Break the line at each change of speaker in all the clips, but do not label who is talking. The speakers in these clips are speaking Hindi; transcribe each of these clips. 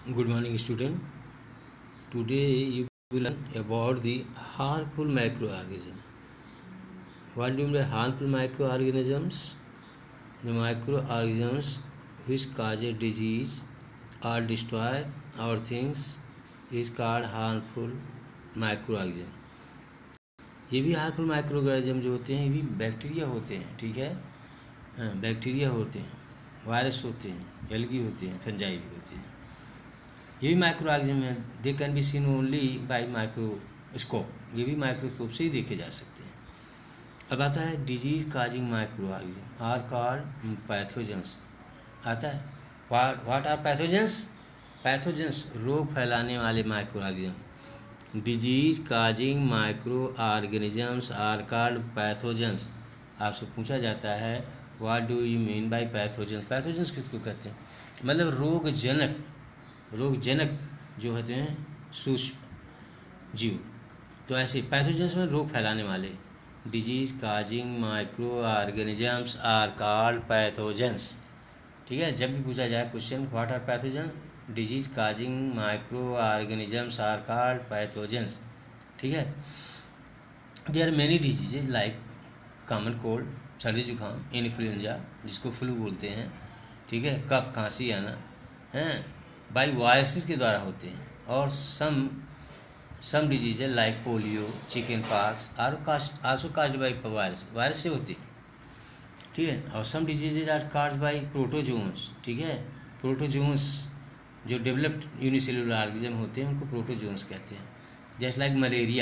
Good morning, student. Today you will learn about the harmful microorganisms. What do you mean by harmful microorganisms? The microorganisms which cause a disease or destroy our things is called harmful microorganism. ये भी हार्मफुल माइक्रोऑर्गेनिज्म जो होते हैं ये भी बैक्टीरिया होते हैं, ठीक है। हाँ, बैक्टीरिया होते हैं, वायरस होते हैं, एल्गी होते हैं, फंजाई भी होते हैं। ये भी माइक्रोऑर्गेनिज्म है। They can be seen only by microscope. ये भी माइक्रोस्कोप से ही देखे जा सकते हैं। अब आता है disease causing microorganism are called pathogens. आता है व्हाट आर पैथोजेंस? पैथोजेंस रोग फैलाने वाले microorganism. Disease causing microorganisms are called pathogens. आपसे पूछा जाता है what do you mean by pathogens? Pathogens किसको कहते हैं? मतलब रोगजनक जो होते हैं सूक्ष्म जीव। तो ऐसे पैथोजेंस में रोग फैलाने वाले disease causing microorganisms are called pathogens. ठीक है, जब भी पूछा जाए question what are pathogens, disease causing microorganisms are called pathogens. ठीक है, there are many diseases like common cold, सर्दी जुकाम, इन्फ्लुएंजा जिसको फ्लू बोलते हैं, ठीक है, कफ खांसी आना हैं बाई वायरसेस के द्वारा होते हैं। और some disease like polio, chicken pox also caused by virus से होती है, ठीक है। और some diseases are caused by protozoans, ठीक है। प्रोटोजोन्स जो डेवलप्ड यूनिसेलुलर ऑर्गेनिज्म होते हैं उनको प्रोटोजोन्स कहते हैं। जैसे लाइक मलेरिया।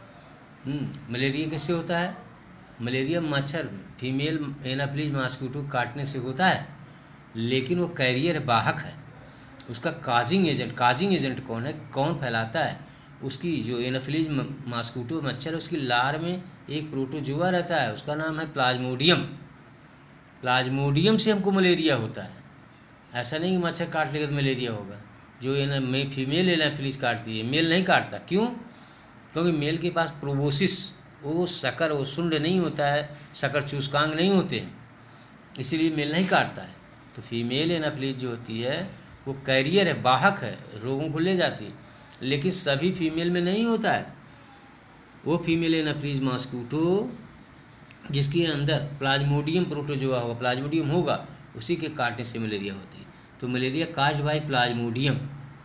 मलेरिया किससे होता है? मलेरिया मच्छर फीमेल एनाफिलीज मॉस्किटो काटने से होता है, लेकिन वो कैरियर वाहक है। उसका काजिंग एजेंट कौन है, कौन फैलाता है? उसकी जो एनाफिलीज मॉस्किटो मच्छर है उसकी लार में एक प्रोटोजोआ रहता है, उसका नाम है प्लाज्मोडियम। प्लाज्मोडियम से हमको मलेरिया होता है। ऐसा नहीं कि मच्छर काट लेगा तो मलेरिया होगा। जो फीमेल एनाफिलीज काटती है, मेल नहीं काटता। क्यों? क्योंकि मेल के पास प्रोबोसिस वो शुंड नहीं होता है, शकर चूसकांग नहीं होते हैं, इसीलिए मेल नहीं काटता है। तो फीमेल एनाफिलीज जो होती है वो कैरियर है, वाहक है, रोगों को ले जाती है, लेकिन सभी फीमेल में नहीं होता है। वो फीमेल एनाफिलीज मॉस्किटो जिसके अंदर प्लाज्मोडियम प्रोटोजोआ होगा, प्लाज्मोडियम होगा, उसी के काटने से मलेरिया होती है। तो मलेरिया काज्ड बाय प्लाज्मोडियम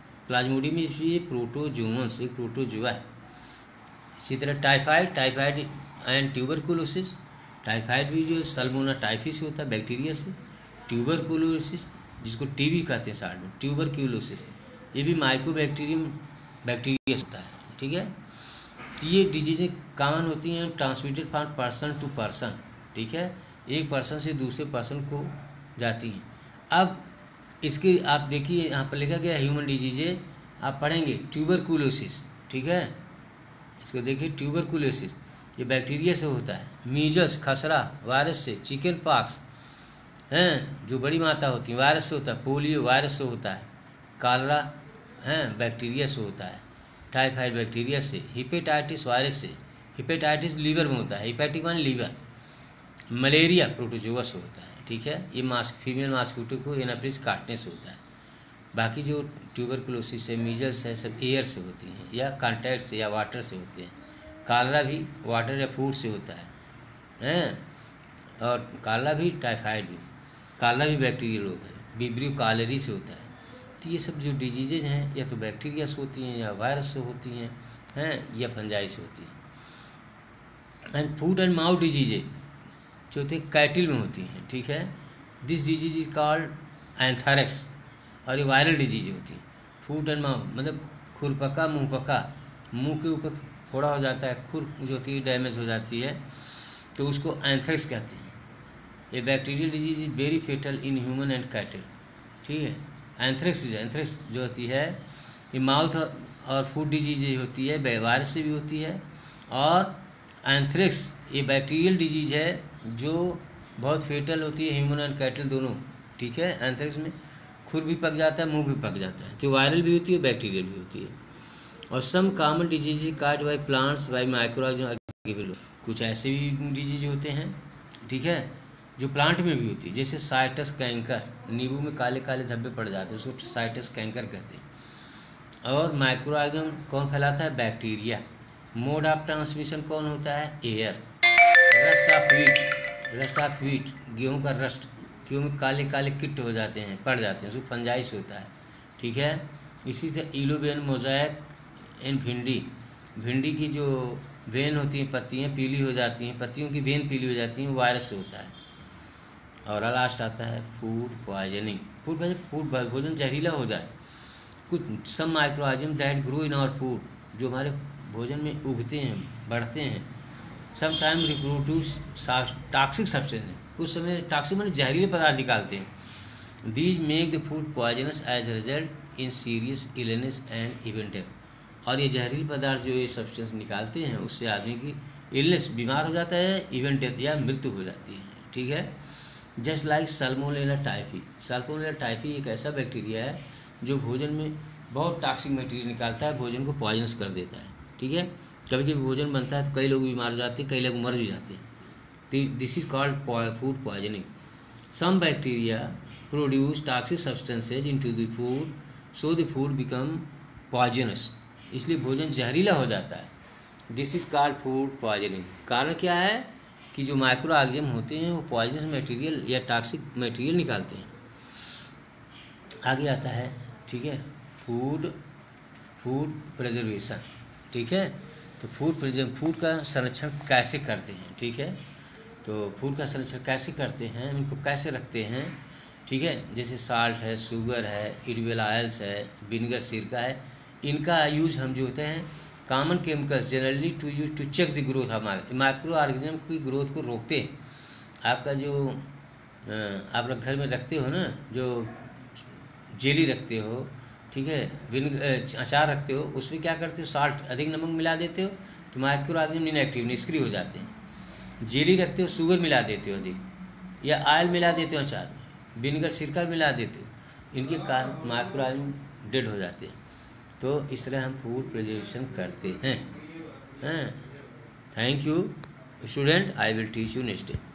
ये प्रोटोजोन्स, एक प्रोटोजोआ है। इसी तरह टाइफाइड एंड ट्यूबरकुलोसिस। टाइफाइड भी जो सल्मोना टाइफी से होता है, बैक्टीरिया से। ट्यूबरकुलोसिस जिसको टीबी कहते हैं शॉर्ट में, ट्यूबरक्यूलोसिस, ये भी बैक्टीरिया से होता है, ठीक है। ये डिजीजें कॉमन होती हैं, transmitted from person to person, ठीक है, एक पर्सन से दूसरे पर्सन को जाती हैं। अब इसके आप देखिए यहाँ पर लिखा गया ह्यूमन डिजीजेज, आप पढ़ेंगे ट्यूबरकुलोसिस, ठीक है। इसको देखिए ट्यूबरकुलोसिस ये बैक्टीरिया से होता है। मीजल्स खसरा वायरस से। चिकन पॉक्स हैं जो बड़ी माता होती है वायरस से होता है। पोलियो वायरस से होता है। कॉलरा हैं बैक्टीरिया से होता है। टाइफाइड बैक्टीरिया से। हिपेटाइटिस वायरस से। हिपेटाइटिस लीवर में होता है, हिपैटिक माने लीवर। मलेरिया प्रोटोजोआ से होता है, ठीक है। ये फीमेल मॉस्किटो को एनाफिलीज काटने से होता है। बाकी जो ट्यूबरकुलोसिस है, मीजल्स है, सब एयर से होती हैं या कॉन्टैक्ट से या वाटर से होते हैं। कॉलरा भी वाटर या फूड से होता है, और कॉलरा भी टाइफाइड भी। कॉलरा भी बैक्टीरियल रोग है। विब्रियो कॉलेरी से होता है। तो ये सब जो डिजीजेज हैं या तो बैक्टीरिया से होती हैं या वायरस से होती हैं या फंजाई से होती हैं। And foot and mouth diseases जो होती है कैटिल में होती हैं, ठीक है। This disease is called anthrax, और ये वायरल डिजीज होती है। फूट एंड माउथ मतलब खुरपका, मुँहपका, मुंह के ऊपर फोड़ा हो जाता है, खुर जो होती है डैमेज हो जाती है, तो उसको एंथ्रेक्स कहते हैं। ये bacterial disease is very fatal in human and cattle, ठीक है। एंथ्रेक्स जो होती है ये माउथ और फूड डिजीज होती है, वायरस से भी होती है। और एंथ्रेक्स ये बैक्टीरियल डिजीज है जो बहुत फेटल होती है, ह्यूमन एंड कैटल दोनों, ठीक है। एंथ्रेक्स में खुर भी पक जाता है, मुंह भी पक जाता है, जो वायरल भी होती है बैक्टीरियल भी होती है। और some common disease cause by plants by microorganism. कुछ ऐसे भी डिजीज होते हैं, ठीक है, जो प्लांट में भी होती है। जैसे साइटस कैंकर, नींबू में काले काले धब्बे पड़ जाते हैं, उसको साइटस कैंकर कहते हैं। और माइक्रो ऑर्गेनिज्म कौन फैलाता है? बैक्टीरिया। मोड ऑफ ट्रांसमिशन कौन होता है? एयर। रस्ट ऑफ व्हीट, गेहूँ का रस्ट, गेहूँ में काले काले किट हो जाते हैं, पड़ जाते हैं, उसको फंजाइस होता है, ठीक है। इसी से इलोवेन मोज़ेक इन भिंडी, भिंडी की जो वेन होती हैं, पत्तियाँ पीली हो जाती हैं, पत्तियों की वेन पीली हो जाती हैं, वायरस से होता है। और लास्ट आता है फूड पॉइजनिंग। फूड भोजन जहरीला हो जाए। कुछ some microorganism that grow in our food, जो हमारे भोजन में उगते हैं, बढ़ते हैं। Some time reproduce toxic substance, उस समय टॉक्सिक माने जहरीले पदार्थ निकालते हैं। These make the food poisonous as result in serious illness and even death. और ये जहरीले पदार्थ जो ये सब्सटेंस निकालते हैं, उससे आदमी की इलनेस, बीमार हो जाता है, इवन डेथ या मृत्यु हो जाती है, ठीक है। Just like salmonella typhi. Salmonella typhi एक ऐसा बैक्टीरिया है जो भोजन में बहुत टॉक्सिक मटेरियल निकालता है, भोजन को पॉइजनस कर देता है, ठीक है। कभी कभी भोजन बनता है तो कई लोग बीमार हो जाते हैं, कई लोग मर भी जाते हैं। This is called food poisoning. Some bacteria produce toxic substances into the food, so the food become poisonous. इसलिए भोजन जहरीला हो जाता है। This is called food poisoning. कारण क्या है कि जो माइक्रो ऑर्गेनिज्म होते हैं वो पॉइजनस मटेरियल या टॉक्सिक मटेरियल निकालते हैं। आगे आता है, ठीक है, फूड प्रिजर्वेशन, ठीक है। तो फूड का संरक्षण कैसे करते हैं, ठीक है। तो फूड का संरक्षण कैसे करते हैं, इनको कैसे रखते हैं, ठीक है। जैसे साल्ट है, शुगर है, एडिबल ऑयल्स है, विनेगर, सिरका है, इनका यूज हम जो होते हैं common chemicals generally to use to check the growth of microorganism की ग्रोथ को रोकते हैं। आपका जो आप लोग घर में रखते हो ना, जो जेली रखते हो, ठीक है, अचार रखते हो, उसमें क्या करते हो, साल्ट, अधिक नमक मिला देते हो तो माइक्रो ऑर्गेनिज्म इनएक्टिव, निष्क्रिय हो जाते हैं। जेली रखते हो, शुगर मिला देते हो अधिक, या ऑयल मिला देते हो अचार में, विनेगर, सिरका मिला देते हो, इनके कारण माइक्रो ऑर्गेनिज्म डेड हो जाते हैं। तो इस तरह हम फूड प्रिजर्वेशन करते हैं। Thank you student, I will teach you next day.